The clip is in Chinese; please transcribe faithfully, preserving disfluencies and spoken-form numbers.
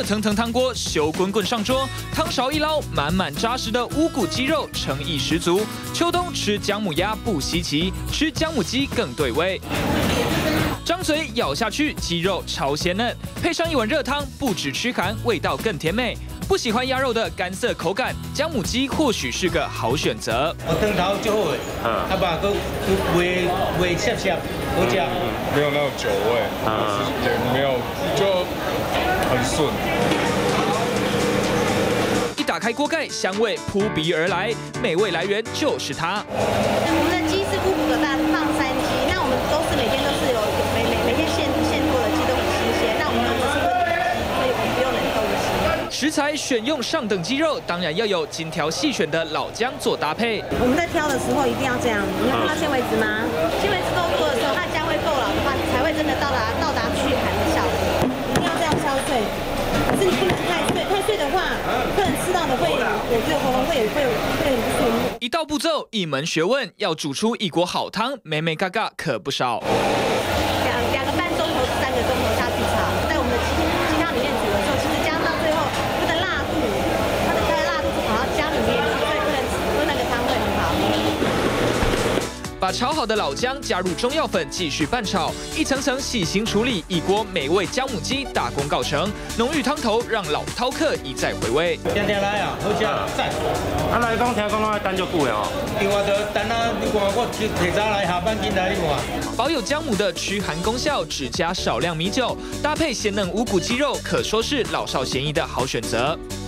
层层汤锅修滚滚上桌，汤勺一捞，满满扎实的乌骨鸡肉，诚意十足。秋冬吃姜母鸭不稀奇，吃姜母鸡更对味。张嘴咬下去，鸡肉超鲜嫩，配上一碗热汤，不止驱寒，味道更甜美。不喜欢鸭肉的干涩口感，姜母鸡或许是个好选择。 我汤头就好，啊吧，佮微微涩涩，好食， 没有那种酒味，啊，也没有，就很顺。 一打开锅盖，香味扑鼻而来，美味来源就是它。 我们的鸡是乌骨的大放山鸡，那我们都是每天都是有每每每天现现做的鸡都很新鲜，那我们用的是温体鸡，所以我们不用冷冻的鸡。 食材选用上等鸡肉，当然要有精挑细选的老姜做搭配。 我们在挑的时候一定要这样，你有看到纤维质吗？纤维质够多的时候，它姜会够老的话，才会真的到达到达驱寒的效果。一定要这样敲碎，可是你不能太碎，太碎的话，客人吃到的会，我觉得喉咙会会会很不舒服。 一道步骤，一门学问，要煮出一锅好汤，美美嘎嘎可不少。 两两个半钟头至三个钟头下去炒，在我们的鸡鸡汤里面煮的时候，其实加到最后，它的辣度，它的它的辣度是跑到姜里面，所以客人喝那个汤会很好。 把炒好的老姜加入中药粉，继续拌炒，一层层细心处理，一锅美味姜母鸡大功告成。浓郁汤头让老饕客一再回味。 天天来啊，好食赞。 啊来讲，听讲拢要等足久的哦。 另外就等啊，你看我提提早来，下班进来你看。 保有姜母的驱寒功效，只加少量米酒，搭配鲜嫩五谷鸡肉，可说是老少咸宜的好选择。